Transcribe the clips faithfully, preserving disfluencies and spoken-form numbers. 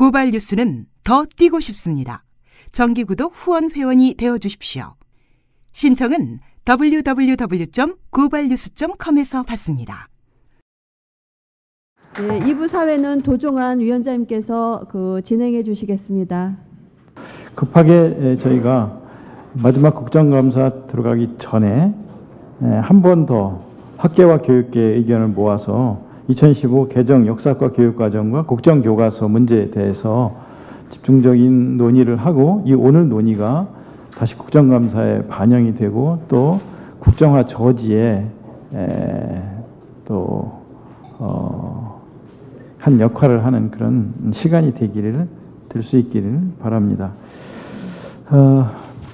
고발 뉴스는 더 뛰고 싶습니다. 정기구독 후원 회원이 되어주십시오. 신청은 더블유 더블유 더블유 점 고발뉴스 점 컴에서 받습니다. 네, 이 부 사회는 도종환 위원장님께서 그 진행해 주시겠습니다. 급하게 저희가 마지막 국정감사 들어가기 전에 한 번 더 학계와 교육계 의견을 모아서 이천십오 개정 역사과 교육과정과 국정교과서 문제에 대해서 집중적인 논의를 하고, 이 오늘 논의가 다시 국정감사에 반영이 되고 또 국정화 저지에 또 어, 한 역할을 하는 그런 시간이 되기를 될 수 있기를 바랍니다. 어,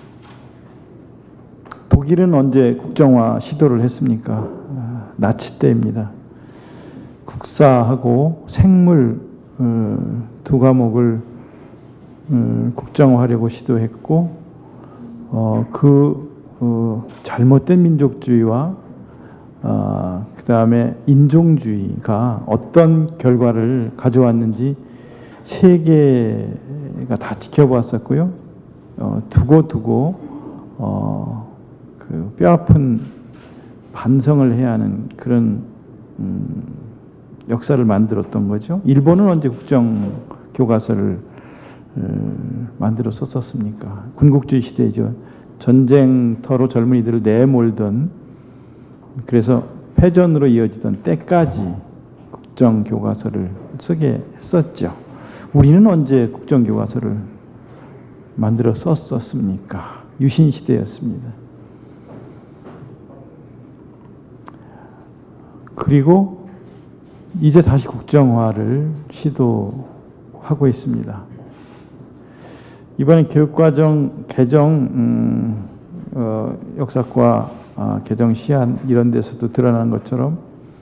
독일은 언제 국정화 시도를 했습니까? 어, 나치 때입니다. 국사하고 생물 어, 두 과목을 어, 국정화하려고 시도했고, 어, 그 어, 잘못된 민족주의와 어, 그 다음에 인종주의가 어떤 결과를 가져왔는지 세계가 다 지켜보았었고요. 어, 두고 두고 어, 그 뼈아픈 반성을 해야 하는 그런 음, 역사를 만들었던 거죠. 일본은 언제 국정교과서를 어, 만들어서 썼습니까? 군국주의 시대죠. 전쟁터로 젊은이들을 내몰던, 그래서 패전으로 이어지던 때까지 국정교과서를 쓰게 했었죠. 우리는 언제 국정교과서를 만들어 썼었습니까? 유신시대였습니다. 그리고 이제 다시 국정화를 시도하고 있습니다. 이번에 교육과정 개정, 음, 어, 역사과 어, 개정 시한 이런 데서도 드러난 것처럼,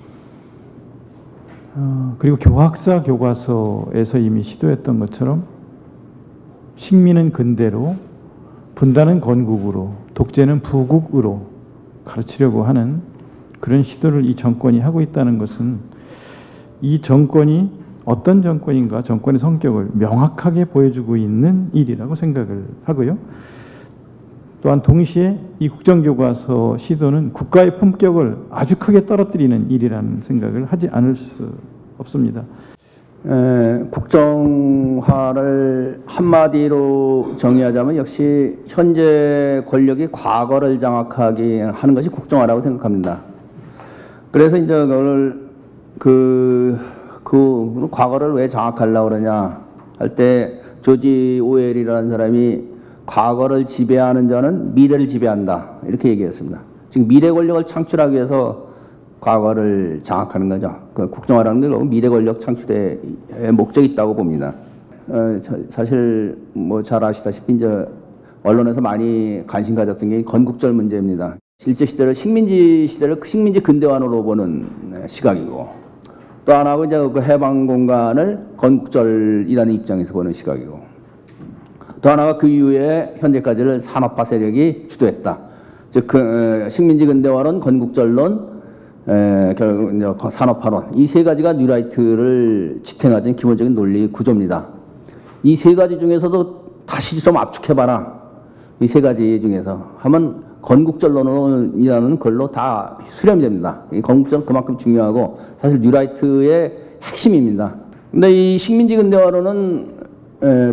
어, 그리고 교학사 교과서에서 이미 시도했던 것처럼 식민은 근대로, 분단은 건국으로, 독재는 부국으로 가르치려고 하는 그런 시도를 이 정권이 하고 있다는 것은, 이 정권이 어떤 정권인가, 정권의 성격을 명확하게 보여주고 있는 일이라고 생각을 하고요. 또한 동시에 이 국정교과서 시도는 국가의 품격을 아주 크게 떨어뜨리는 일이라는 생각을 하지 않을 수 없습니다. 에, 국정화를 한마디로 정의하자면 역시 현재 권력이 과거를 장악하게 하는 것이 국정화라고 생각합니다. 그래서 이제 그걸 그, 그 과거를 왜 장악하려고 그러냐 할 때 조지 오웰이라는 사람이 과거를 지배하는 자는 미래를 지배한다 이렇게 얘기했습니다. 지금 미래 권력을 창출하기 위해서 과거를 장악하는 거죠. 그 국정화라는 게 미래 권력 창출의 목적이 있다고 봅니다. 어, 사실 뭐 잘 아시다시피 이제 언론에서 많이 관심 가졌던 게 건국절 문제입니다. 실제 시대를 식민지 시대를 식민지 근대화로 보는 시각이고, 또 하나가 이제 그 해방 공간을 건국절이라는 입장에서 보는 시각이고, 또 하나가 그 이후에 현재까지를 산업화 세력이 주도했다. 즉, 그 식민지 근대화론, 건국절론, 에, 결국 이제 산업화론, 이 세 가지가 뉴라이트를 지탱하는 기본적인 논리 구조입니다. 이 세 가지 중에서도 다시 좀 압축해봐라. 이 세 가지 중에서 하면 건국절론이라는 걸로 다 수렴이 됩니다. 이 건국절은 그만큼 중요하고 사실 뉴라이트의 핵심입니다. 근데 이 식민지 근대화론은 에,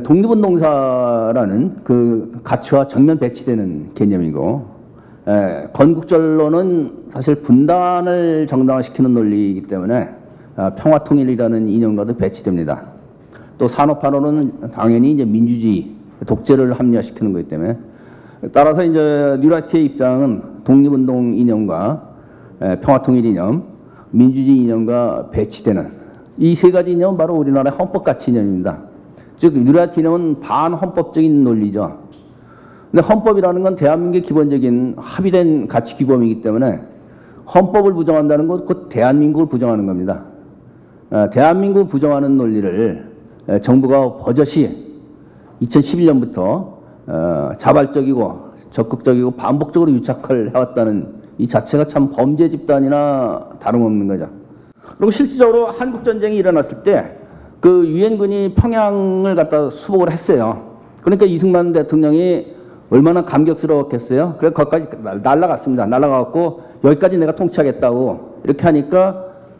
독립운동사라는 그 가치와 정면 배치되는 개념이고, 에, 건국절론은 사실 분단을 정당화시키는 논리이기 때문에 아, 평화통일이라는 이념과도 배치됩니다. 또 산업화론은 당연히 이제 민주주의, 독재를 합리화시키는 거기 때문에, 따라서 이제 뉴라이트의 입장은 독립운동 이념과 에, 평화통일 이념, 민주주의 이념과 배치되는 이 세 가지 이념은 바로 우리나라의 헌법가치 이념입니다. 즉 뉴라이트 이념은 반헌법적인 논리죠. 근데 헌법이라는 건 대한민국의 기본적인 합의된 가치 규범이기 때문에 헌법을 부정한다는 건 곧 대한민국을 부정하는 겁니다. 에, 대한민국을 부정하는 논리를 에, 정부가 버젓이 이천십일 년부터 어, 자발적이고 적극적이고 반복적으로 유착을 해왔다는 이 자체가 참 범죄 집단이나 다름없는 거죠. 그리고 실질적으로 한국전쟁이 일어났을 때 그 유엔군이 평양을 갖다 수복을 했어요. 그러니까 이승만 대통령이 얼마나 감격스러웠겠어요. 그래서 거기까지 날아갔습니다. 날아가고 여기까지 내가 통치하겠다고 이렇게 하니까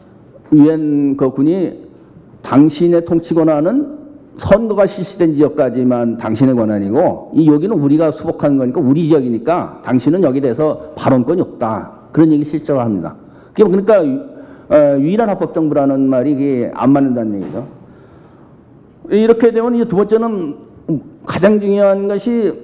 유엔 그 군이 당신의 통치 권한은 선거가 실시된 지역까지만 당신의 권한이고 이 여기는 우리가 수복한 거니까 우리 지역이니까 당신은 여기에 대해서 발언권이 없다. 그런 얘기 실제로 합니다. 그러니까 유일한 합법정부라는 말이 이게 안 맞는다는 얘기죠. 이렇게 되면 이제 두 번째는 가장 중요한 것이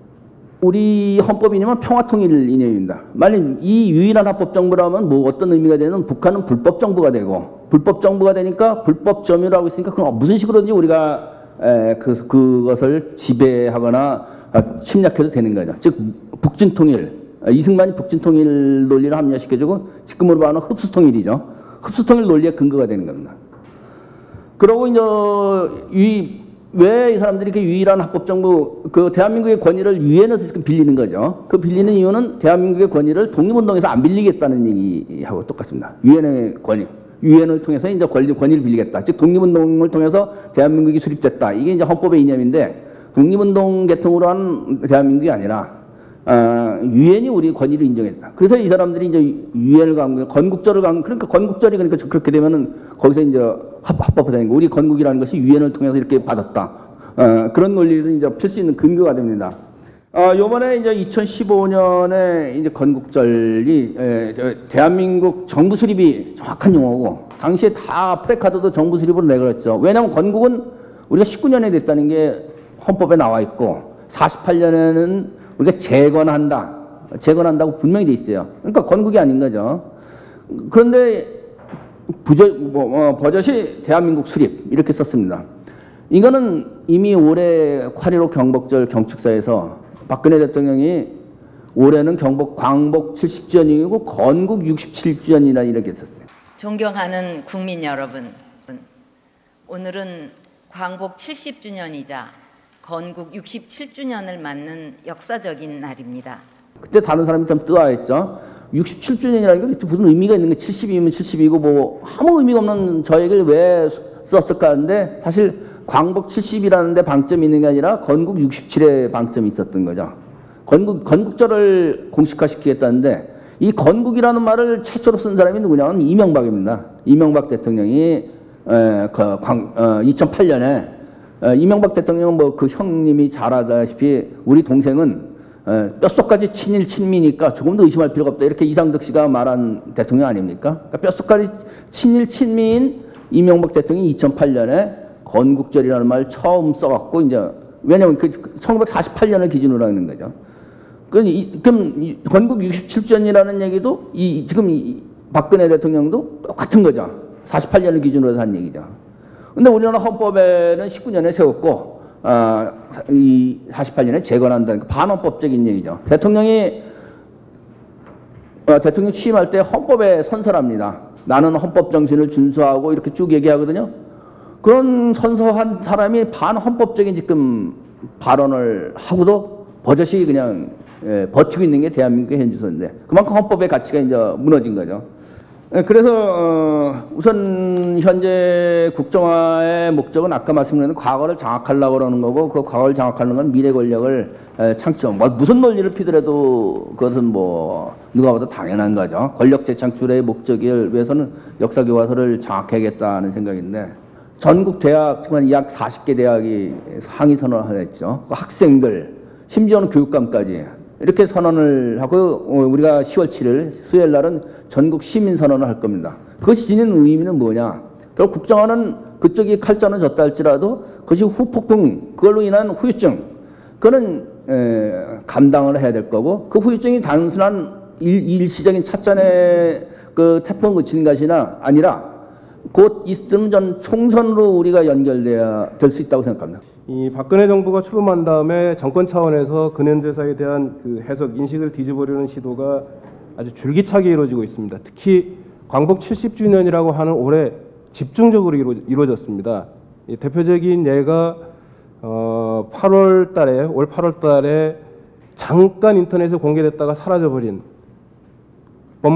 우리 헌법이냐면 평화통일 이념입니다. 만약 이 유일한 합법정부라면 뭐 어떤 의미가 되는 북한은 불법정부가 되고 불법정부가 되니까 불법점유라고 있으니까 그럼 무슨 식으로든지 우리가 에, 그, 그것을 지배하거나 침략해도 되는 거죠. 즉 북진통일, 이승만이 북진통일 논리를 합리화시켜주고 지금으로 봐는 흡수통일이죠. 흡수통일 논리의 근거가 되는 겁니다. 그러고 이제 이 왜 이 사람들이 이렇게 유일한 합법정부, 그 대한민국의 권위를 유엔에서 지금 빌리는 거죠. 그 빌리는 이유는 대한민국의 권위를 독립운동에서 안 빌리겠다는 얘기하고 똑같습니다. 유엔의 권위, 유엔을 통해서 이제 권리, 권위를 빌리겠다. 즉 독립운동을 통해서 대한민국이 수립됐다. 이게 이제 헌법의 이념인데 독립운동 계통으로 한 대한민국이 아니라 어, 유엔이 우리 권위를 인정했다. 그래서 이 사람들이 이제 유엔을 간 건국절을 간 그러니까 건국절이 그러니까 그렇게 되면은 거기서 이제 합법화되는 거. 우리 건국이라는 것이 유엔을 통해서 이렇게 받았다. 어, 그런 논리를 이제 펼 수 있는 근거가 됩니다. 어, 요번에 이제 이천십오 년에 이제 건국절이 에, 저, 대한민국 정부 수립이 정확한 용어고 당시에 다 프레카드도 정부 수립으로 내걸었죠. 왜냐하면 건국은 우리가 십구 년에 됐다는 게 헌법에 나와 있고 사십팔 년에는 우리가 재건한다. 재건한다고 분명히 돼 있어요. 그러니까 건국이 아닌 거죠. 그런데 부저, 뭐, 어, 버젓이 대한민국 수립 이렇게 썼습니다. 이거는 이미 올해 팔일오 경복절 경축사에서 박근혜 대통령이 올해는 경복 광복 칠십 주년이고 건국 육십칠 주년이라 이렇게 했었어요. 존경하는 국민 여러분, 오늘은 광복 칠십 주년이자 건국 육십칠 주년을 맞는 역사적인 날입니다. 그때 다른 사람이 참 뜨아했죠. 육십칠 주년이라는 게 무슨 의미가 있는 게 칠십이면 칠십이고 뭐 아무 의미가 없는 저 얘기를 왜 썼을까 하는데 사실 광복 칠십이라는 데 방점이 있는 게 아니라 건국 육십칠에 방점이 있었던 거죠. 건국, 건국절을 공식화시키겠다는데 이 건국이라는 말을 최초로 쓴 사람이 누구냐면 이명박입니다. 이명박 대통령이 에, 그 광, 어, 이천팔 년에 에, 이명박 대통령은 뭐 그 형님이 잘 알다시피 우리 동생은 에, 뼛속까지 친일 친미니까 조금도 의심할 필요가 없다. 이렇게 이상득 씨가 말한 대통령 아닙니까? 그러니까 뼛속까지 친일 친미인 이명박 대통령이 이천팔 년에 건국절이라는 말을 처음 써갖고 이제 왜냐하면 그 천구백사십팔 년을 기준으로 하는 거죠. 그럼, 이, 그럼 이 건국 육십칠 주년이라는 얘기도 이 지금 이 박근혜 대통령도 똑같은 거죠. 사십팔 년을 기준으로 한 얘기죠. 근데 우리나라 헌법에는 십구 년에 세웠고 어, 이 사십팔 년에 재건한다는 반헌법적인 얘기죠. 대통령이 어, 대통령 취임할 때 헌법에 선서랍니다. 나는 헌법 정신을 준수하고 이렇게 쭉 얘기하거든요. 그런 선서한 사람이 반헌법적인 지금 발언을 하고도 버젓이 그냥 예, 버티고 있는 게 대한민국의 현주소인데 그만큼 헌법의 가치가 이제 무너진 거죠. 예, 그래서 어, 우선 현재 국정화의 목적은 아까 말씀드린 과거를 장악하려고 그러는 거고 그 과거를 장악하는 건 미래 권력을 에, 창출. 뭐 무슨 논리를 피더라도 그것은 뭐 누가 봐도 당연한 거죠. 권력 재창출의 목적을 위해서는 역사 교과서를 장악해야겠다는 생각인데 전국 대학 지금 약 사십 개 대학이 상위 선언을 했죠. 학생들 심지어는 교육감까지 이렇게 선언을 하고 우리가 시월 칠일 수요일 날은 전국 시민 선언을 할 겁니다. 그것이 지닌 의미는 뭐냐? 결국 국정화는 그쪽이 칼자는 졌다 할지라도 그것이 후폭풍 그걸로 인한 후유증 그거는 에, 감당을 해야 될 거고 그 후유증이 단순한 일, 일시적인 찻잔의 그 태풍 그치는 것이나 아니라 곧 있으면 전 총선으로 우리가 연결돼야 될 수 있다고 생각합니다. 이 박근혜 정부가 출범한 다음에 정권 차원에서 근현대사에 대한 그 해석, 인식을 뒤집으려는 시도가 아주 줄기차게 이루어지고 있습니다. 특히 광복 칠십 주년이라고 하는 올해 집중적으로 이루, 이루어졌습니다. 이 대표적인 예가 어, 팔월 달에 올 팔월 달에 잠깐 인터넷에 공개됐다가 사라져버린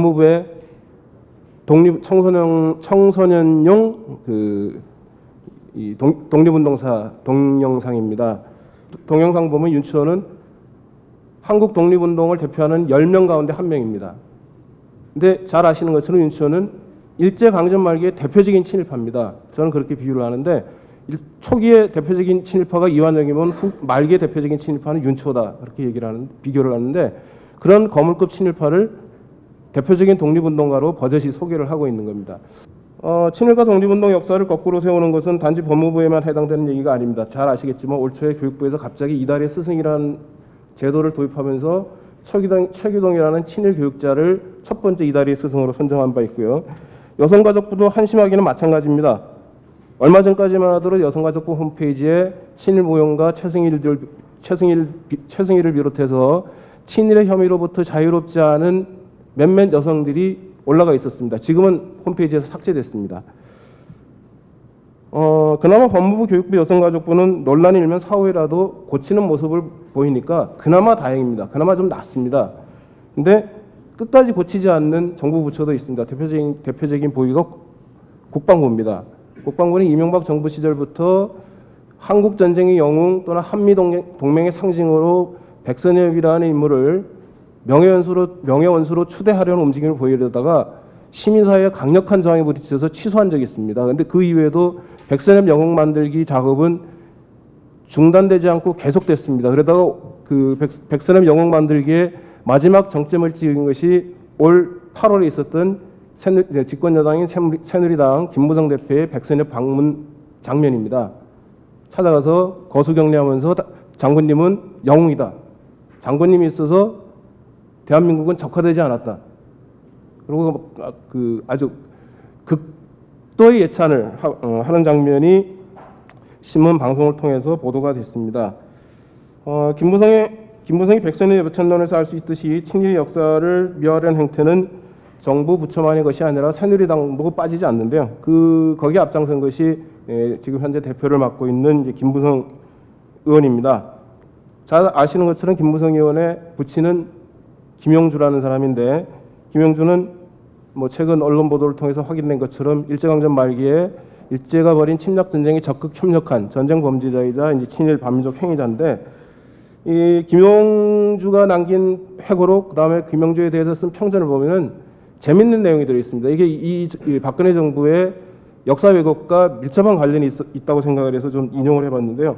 법무부의 독립 청소년 청소년용 그 이 동, 독립운동사 동영상입니다. 동영상 보면 윤치호는 한국 독립운동을 대표하는 열 명 가운데 한 명입니다. 근데 잘 아시는 것처럼 윤치호는 일제강점 말기의 대표적인 친일파입니다. 저는 그렇게 비유를 하는데 초기의 대표적인 친일파가 이완영이면 후, 말기의 대표적인 친일파는 윤치호다 그렇게 얘기를 하는 비교를 하는데 그런 거물급 친일파를 대표적인 독립운동가로 버젓이 소개를 하고 있는 겁니다. 어, 친일파 독립운동 역사를 거꾸로 세우는 것은 단지 법무부에만 해당되는 얘기가 아닙니다. 잘 아시겠지만 올 초에 교육부에서 갑자기 이달의 스승이라는 제도를 도입하면서 최규동, 최규동이라는 친일 교육자를 첫 번째 이달의 스승으로 선정한 바 있고요. 여성가족부도 한심하기는 마찬가지입니다. 얼마 전까지만 하더라도 여성가족부 홈페이지에 친일 모형과 최승일들, 최승일, 최승일을 비롯해서 친일의 혐의로부터 자유롭지 않은 몇몇 여성들이 올라가 있었습니다. 지금은 홈페이지에서 삭제됐습니다. 어, 그나마 법무부 교육부 여성가족부는 논란이 일면 사후에라도 고치는 모습을 보이니까 그나마 다행입니다. 그나마 좀 낫습니다. 근데 끝까지 고치지 않는 정부 부처도 있습니다. 대표적인, 대표적인 보기가 국방부입니다. 국방부는 이명박 정부 시절부터 한국전쟁의 영웅 또는 한미동맹의 상징으로 백선엽이라는 인물을 명예원수로, 명예원수로 추대하려는 움직임을 보이려다가 시민사회에 강력한 저항에 부딪혀서 취소한 적이 있습니다. 그런데 그 이후에도 백선엽 영웅 만들기 작업은 중단되지 않고 계속됐습니다. 그러다가 그 백, 백선엽 영웅 만들기에 마지막 정점을 찍은 것이 올 팔월에 있었던 새누리, 집권여당인 새누리당 김무성 대표의 백선엽 방문 장면입니다. 찾아가서 거수경례하면서 장군님은 영웅이다. 장군님이 있어서 대한민국은 적화되지 않았다. 그리고 그 아주 극도의 예찬을 하는 장면이 신문 방송을 통해서 보도가 됐습니다. 어, 김무성의 김무성이 백선엽 여천론에서 알 수 있듯이 친일 역사를 묘하려는 행태는 정부 부처만의 것이 아니라 새누리당도 빠지지 않는데요. 그 거기에 앞장선 것이 예, 지금 현재 대표를 맡고 있는 이제 김무성 의원입니다. 잘 아시는 것처럼 김무성 의원의 부친은 김용주라는 사람인데 김용주는 뭐 최근 언론 보도를 통해서 확인된 것처럼 일제강점 말기에 일제가 벌인 침략 전쟁에 적극 협력한 전쟁 범죄자이자 이제 친일 반민족 행위자인데 이 김용주가 남긴 회고록 그다음에 김용주에 대해서 쓴 평전을 보면은 재밌는 내용이 들어 있습니다. 이게 이, 이 박근혜 정부의 역사 왜곡과 밀접한 관련이 있, 있다고 생각을 해서 좀 인용을 해봤는데요.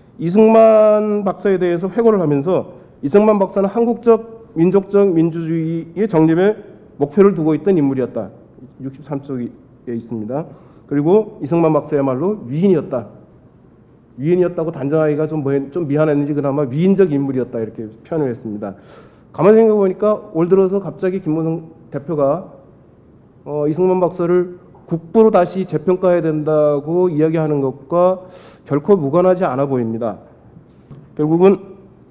이승만 박사에 대해서 회고를 하면서 이승만 박사는 한국적 민족적 민주주의의 정립에 목표를 두고 있던 인물이었다. 육십삼 쪽에 있습니다. 그리고 이승만 박사야말로 위인이었다. 위인이었다고 단정하기가 좀, 뭐, 좀 미안했는지 그나마 위인적 인물이었다 이렇게 표현을 했습니다. 가만히 생각해 보니까 올 들어서 갑자기 김무성 대표가 어, 이승만 박사를 국부로 다시 재평가해야 된다고 이야기하는 것과 결코 무관하지 않아 보입니다. 결국은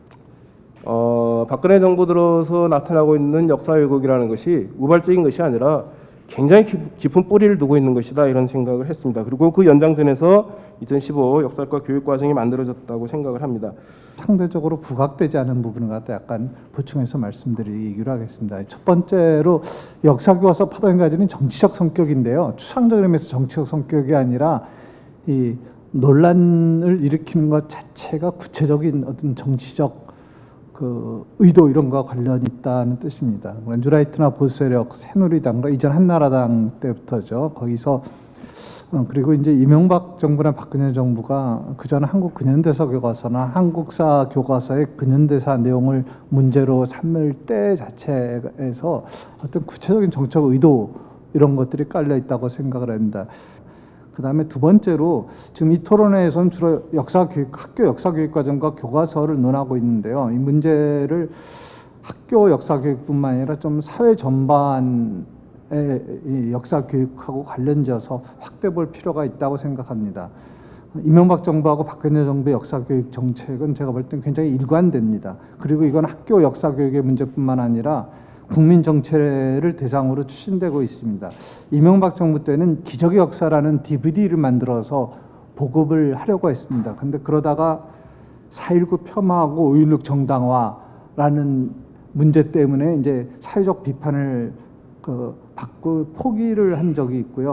어, 박근혜 정부 들어서 나타나고 있는 역사 왜곡이라는 것이 우발적인 것이 아니라 굉장히 깊은 뿌리를 두고 있는 것이다 이런 생각을 했습니다. 그리고 그 연장선에서 이천십오 역사과 교육과정이 만들어졌다고 생각을 합니다. 상대적으로 부각되지 않은 부분을 갖다 약간 보충해서 말씀드리기로 하겠습니다. 첫 번째로 역사교과서 파동이 가지는 정치적 성격인데요. 추상적 의미에서 정치적 성격이 아니라 이 논란을 일으키는 것 자체가 구체적인 어떤 정치적 그 의도 이런 거와 관련이 있다는 뜻입니다. 뉴라이트나 보수세력, 새누리당과 이전 한나라당 때부터죠. 거기서 어, 그리고 이제 이명박 정부나 박근혜 정부가 그전 한국 근현대사 교과서나 한국사 교과서의 근현대사 내용을 문제로 삼을 때 자체에서 어떤 구체적인 정책 의도 이런 것들이 깔려 있다고 생각을 합니다. 그 다음에 두 번째로 지금 이 토론회에서는 주로 역사교육, 학교 역사교육과정과 교과서를 논하고 있는데요. 이 문제를 학교 역사교육뿐만 아니라 좀 사회 전반의 이 역사교육하고 관련지어서 확대해 볼 필요가 있다고 생각합니다. 이명박 정부하고 박근혜 정부의 역사교육 정책은 제가 볼 땐 굉장히 일관됩니다. 그리고 이건 학교 역사교육의 문제뿐만 아니라 국민 정체를 대상으로 추진되고 있습니다. 이명박 정부 때는 기적의 역사라는 디비디를 만들어서 보급을 하려고 했습니다. 그런데 그러다가 사 일구 폄하하고 오일육 정당화라는 문제 때문에 이제 사회적 비판을 그 받고 포기를 한 적이 있고요.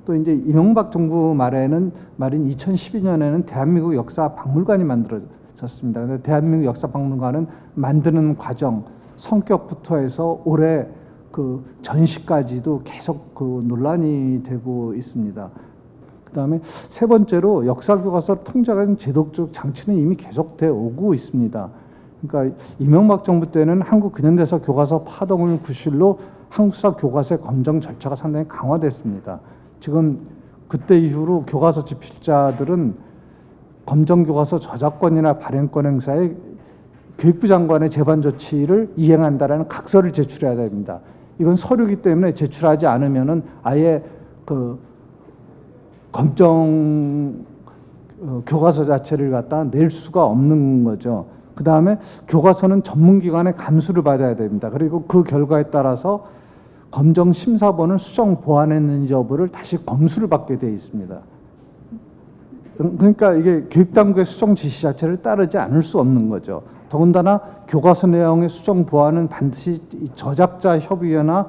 또 이제 이명박 정부 말에는 말인 이천십이 년에는 대한민국 역사 박물관이 만들어졌습니다. 근데 대한민국 역사 박물관은 만드는 과정, 성격부터 해서 올해 그 전시까지도 계속 그 논란이 되고 있습니다. 그 다음에 세 번째로 역사교과서 통제하는 제도적 장치는 이미 계속되어 오고 있습니다. 그러니까 이명박 정부 때는 한국 근현대사 교과서 파동을 구실로 한국사 교과서의 검정 절차가 상당히 강화됐습니다. 지금 그때 이후로 교과서 집필자들은 검정 교과서 저작권이나 발행권 행사에 교육부 장관의 재반 조치를 이행한다라는 각서를 제출해야 됩니다. 이건 서류이기 때문에 제출하지 않으면은 아예 그 검정 어, 교과서 자체를 갖다 낼 수가 없는 거죠. 그 다음에 교과서는 전문기관의 감수를 받아야 됩니다. 그리고 그 결과에 따라서 검정 심사본을 수정 보완했는지 여부를 다시 검수를 받게 되어 있습니다. 그러니까 이게 교육당국의 수정 지시 자체를 따르지 않을 수 없는 거죠. 더군다나 교과서 내용의 수정 보완은 반드시 저작자 협의회나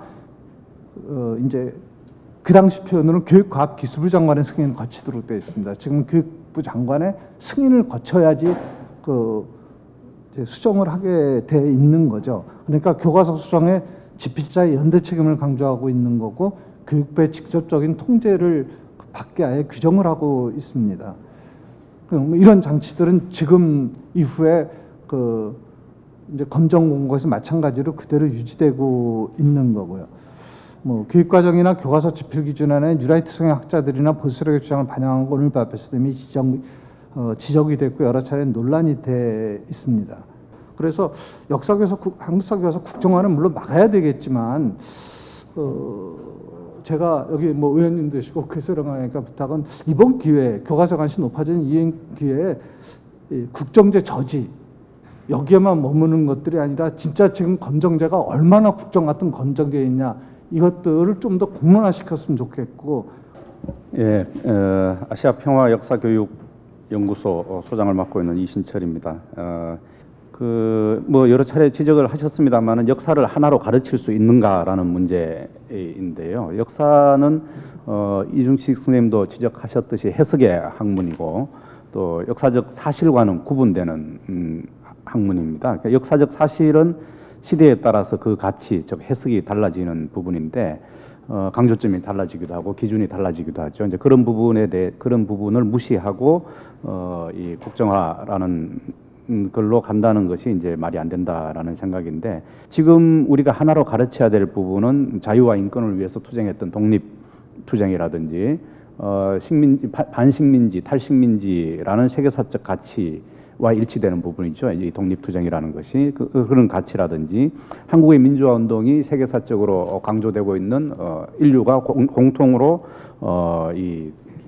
어 이제 그 당시 표현으로 교육과학기술부 장관의 승인을 거치도록 되어 있습니다. 지금 교육부 장관의 승인을 거쳐야지 그 이제 수정을 하게 돼 있는 거죠. 그러니까 교과서 수정에 집필자의 연대 책임을 강조하고 있는 거고 교육부의 직접적인 통제를 받게 아예 규정을 하고 있습니다. 이런 장치들은 지금 이후에 그 이제 검정 공고에서 마찬가지로 그대로 유지되고 있는 거고요. 뭐 교육과정이나 교과서 집필 기준안에 뉴라이트 성향 학자들이나 보수력의 주장을 반영한 거 오늘 앞에서 이미 지적, 어, 지적이 됐고 여러 차례 논란이 돼 있습니다. 그래서 역사교과서, 한국사교과서 국정화는 물론 막아야 되겠지만 어, 제가 여기 뭐 의원님도 계시고 그래서그러니까 부탁은 이번 기회에 교과서 관심 높아지는 이 기회에 국정제 저지 여기에만 머무는 것들이 아니라 진짜 지금 검정제가 얼마나 국정 같은 검정제에 있냐 이것들을 좀 더 공론화시켰으면 좋겠고. 예, 어, 아시아 평화 역사교육 연구소 소장을 맡고 있는 이신철입니다. 어, 그 뭐 여러 차례 지적을 하셨습니다만은 역사를 하나로 가르칠 수 있는가라는 문제인데요. 역사는 어, 이중식 선생님도 지적하셨듯이 해석의 학문이고 또 역사적 사실과는 구분되는 음, 학문입니다. 그러니까 역사적 사실은 시대에 따라서 그 가치, 즉 해석이 달라지는 부분인데 어, 강조점이 달라지기도 하고 기준이 달라지기도 하죠. 이제 그런 부분에 대해 그런 부분을 무시하고 어, 이 국정화라는 걸로 간다는 것이 이제 말이 안 된다라는 생각인데 지금 우리가 하나로 가르쳐야 될 부분은 자유와 인권을 위해서 투쟁했던 독립 투쟁이라든지 어, 식민 반식민지, 탈식민지라는 세계사적 가치와 일치되는 부분이죠. 이 독립투쟁이라는 것이 그, 그런 가치라든지 한국의 민주화 운동이 세계사적으로 강조되고 있는 어, 인류가 공, 공통으로 어, 이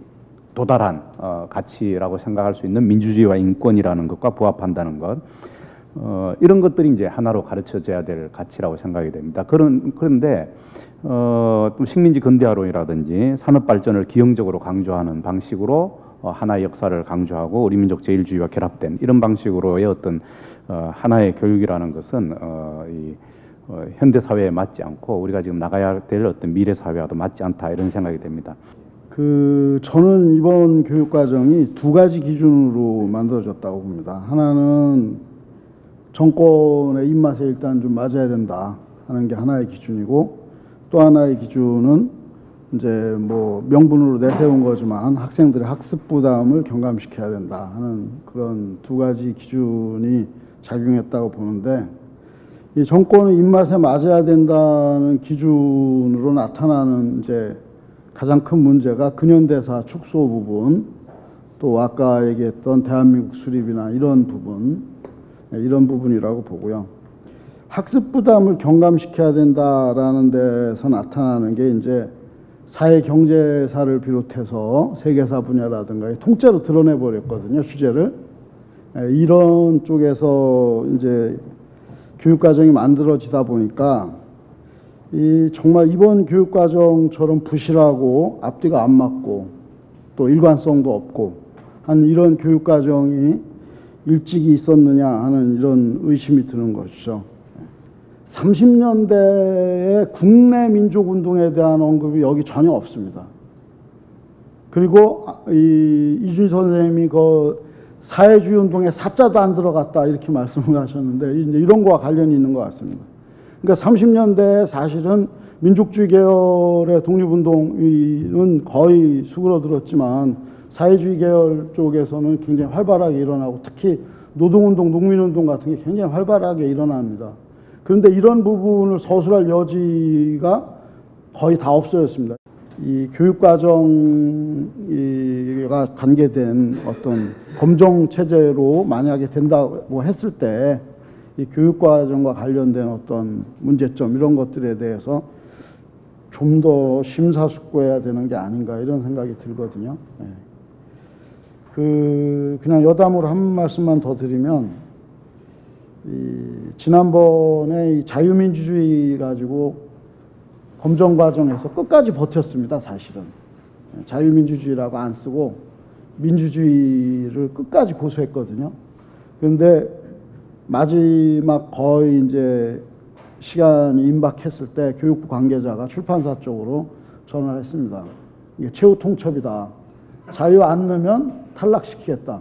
도달한 어, 가치라고 생각할 수 있는 민주주의와 인권이라는 것과 부합한다는 것, 어, 이런 것들이 이제 하나로 가르쳐져야 될 가치라고 생각이 됩니다. 그런 그런데 어, 또 식민지 근대화론이라든지 산업 발전을 기형적으로 강조하는 방식으로 어, 하나의 역사를 강조하고 우리 민족 제일주의와 결합된 이런 방식으로의 어떤 어, 하나의 교육이라는 것은 어, 이, 어, 현대 사회에 맞지 않고 우리가 지금 나가야 될 어떤 미래 사회와도 맞지 않다 이런 생각이 됩니다. 그 저는 이번 교육 과정이 두 가지 기준으로 만들어졌다고 봅니다. 하나는 정권의 입맛에 일단 좀 맞아야 된다 하는 게 하나의 기준이고 또 하나의 기준은 이제 뭐 명분으로 내세운 거지만 학생들의 학습 부담을 경감시켜야 된다 하는 그런 두 가지 기준이 작용했다고 보는데 이 정권의 입맛에 맞아야 된다는 기준으로 나타나는 이제 가장 큰 문제가 근현대사 축소 부분, 또 아까 얘기했던 대한민국 수립이나 이런 부분, 이런 부분이라고 보고요. 학습 부담을 경감시켜야 된다라는 데서 나타나는 게 이제 사회 경제사를 비롯해서 세계사 분야라든가 통째로 드러내 버렸거든요, 주제를. 이런 쪽에서 이제 교육 과정이 만들어지다 보니까 이 정말 이번 교육 과정처럼 부실하고 앞뒤가 안 맞고 또 일관성도 없고 한 이런 교육 과정이 일찍이 있었느냐 하는 이런 의심이 드는 것이죠. 삼십 년대의 국내 민족운동에 대한 언급이 여기 전혀 없습니다. 그리고 이 이준희 선생님이 그 사회주의 운동에 사자도 안 들어갔다 이렇게 말씀을 하셨는데 이제 이런 거와 관련이 있는 것 같습니다. 그러니까 삼십 년대에 사실은 민족주의 계열의 독립운동은 거의 수그러들었지만 사회주의 계열 쪽에서는 굉장히 활발하게 일어나고 특히 노동운동, 농민운동 같은 게 굉장히 활발하게 일어납니다. 그런데 이런 부분을 서술할 여지가 거의 다 없어졌습니다. 이 교육과정과 관계된 어떤 검정 체제로 만약에 된다고 했을 때 이 교육과정과 관련된 어떤 문제점 이런 것들에 대해서 좀 더 심사숙고해야 되는 게 아닌가 이런 생각이 들거든요. 네. 그 그냥 여담으로 한 말씀만 더 드리면 이 지난번에 이 자유민주주의 가지고 검정 과정에서 끝까지 버텼습니다. 사실은 자유민주주의라고 안 쓰고 민주주의를 끝까지 고수했거든요. 그런데 마지막 거의 이제 시간이 임박했을 때 교육부 관계자가 출판사 쪽으로 전화를 했습니다. 이게 최후 통첩이다. 자유 안 넣으면 탈락시키겠다.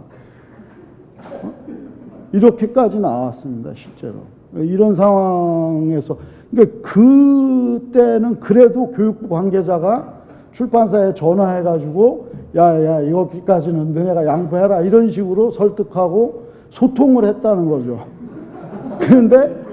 이렇게까지 나왔습니다. 실제로. 이런 상황에서 그러니까 그때는 그래도 교육부 관계자가 출판사에 전화해가지고 야야 여기까지는 너네가 양보해라 이런 식으로 설득하고 소통을 했다는 거죠. 그런데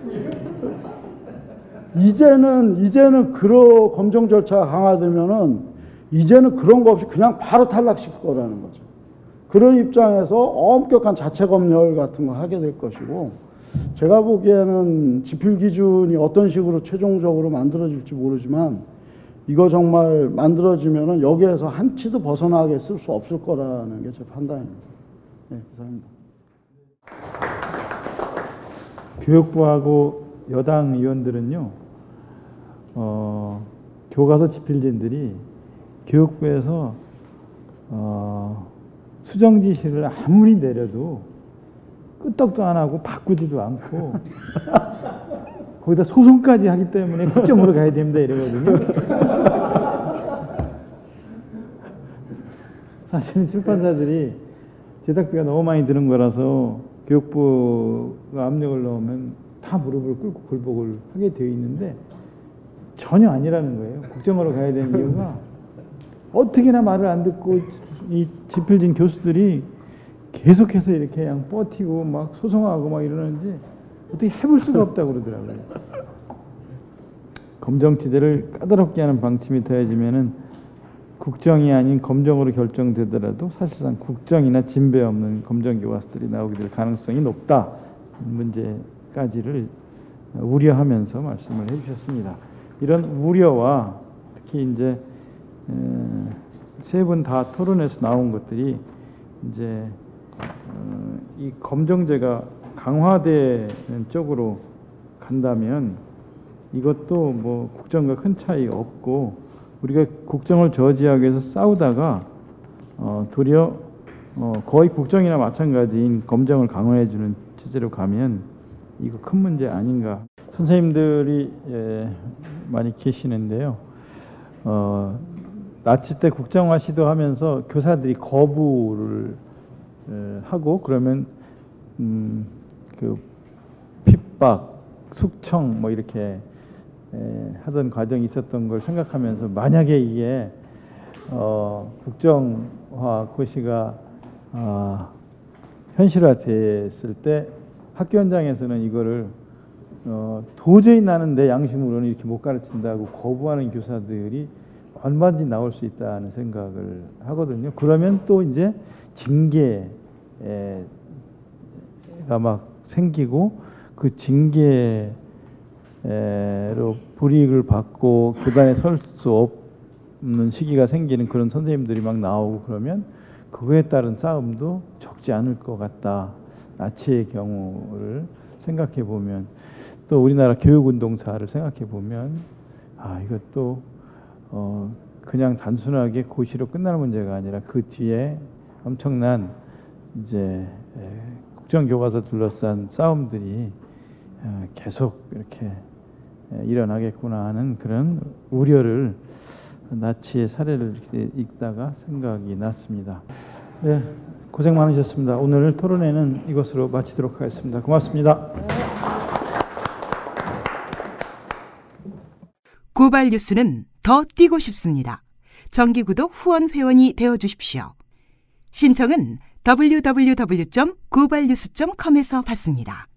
이제는 이제는 그런 검정 절차가 강화되면은 이제는 그런 거 없이 그냥 바로 탈락시킬 거라는 거죠. 그런 입장에서 엄격한 자체 검열 같은 거 하게 될 것이고 제가 보기에는 지필 기준이 어떤 식으로 최종적으로 만들어질지 모르지만 이거 정말 만들어지면은 여기에서 한치도 벗어나게 쓸 수 없을 거라는 게 제 판단입니다. 네, 감사합니다. 교육부하고 여당 의원들은요, 어, 교과서 집필진들이 교육부에서 어, 수정 지시를 아무리 내려도 끄떡도 안 하고 바꾸지도 않고 거기다 소송까지 하기 때문에 국정으로 가야 됩니다 이러거든요. 사실은 출판사들이 제작비가 너무 많이 드는 거라서 교육부가 압력을 넣으면 다 무릎을 꿇고 굴복을 하게 되어 있는데 전혀 아니라는 거예요. 국정으로 가야 되는 이유가 어떻게나 말을 안 듣고 이 집필진 교수들이 계속해서 이렇게 그냥 버티고 막 소송하고 막 이러는지 어떻게 해볼 수가 없다고 그러더라고요. 검정 취재를 까다롭게 하는 방침이 더해지면은 국정이 아닌 검정으로 결정되더라도 사실상 국정이나 진배 없는 검정 교과서들이 나오게 될 가능성이 높다. 문제까지를 우려하면서 말씀을 해주셨습니다. 이런 우려와 특히 이제 세 분 다 토론에서 나온 것들이 이제 이 검정제가 강화되는 쪽으로 간다면 이것도 뭐 국정과 큰 차이 없고 우리가 국정을 저지하기 위해서 싸우다가 어 도리어 어 거의 국정이나 마찬가지인 검정을 강화해주는 체제로 가면 이거 큰 문제 아닌가. 선생님들이 예, 많이 계시는데요. 어, 나치 때 국정화 시도하면서 교사들이 거부를 예, 하고 그러면 음, 그 핍박, 숙청 뭐 이렇게 에, 하던 과정이 있었던 걸 생각하면서 만약에 이게 어, 국정화 고시가 어, 현실화됐을 때 학교 현장에서는 이거를 어, 도저히 나는 내 양심으로는 이렇게 못 가르친다고 거부하는 교사들이 얼마든지 나올 수 있다는 생각을 하거든요. 그러면 또 이제 징계가 막 생기고 그 징계 로 불이익을 받고 교단에 설 수 없는 시기가 생기는 그런 선생님들이 막 나오고 그러면 그거에 따른 싸움도 적지 않을 것 같다. 나치의 경우를 생각해 보면 또 우리나라 교육운동사를 생각해 보면 아 이것도 어 그냥 단순하게 고시로 끝나는 문제가 아니라 그 뒤에 엄청난 이제 국정교과서 둘러싼 싸움들이 계속 이렇게 일어나겠구나 하는 그런 우려를 나치의 사례를 이렇게 읽다가 생각이 났습니다. 네, 고생 많으셨습니다. 오늘 토론회는 이것으로 마치도록 하겠습니다. 고맙습니다. 고발 뉴스는 더 뛰고 싶습니다. 정기구독 후원 회원이 되어 주십시오. 신청은 더블유 더블유 더블유 점 고발뉴스 점 컴에서 받습니다.